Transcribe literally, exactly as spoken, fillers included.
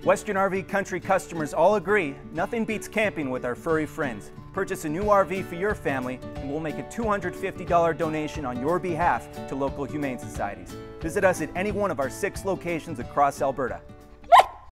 Western R V Country customers all agree nothing beats camping with our furry friends. Purchase a new R V for your family and we'll make a two hundred fifty dollar donation on your behalf to local humane societies. Visit us at any one of our six locations across Alberta.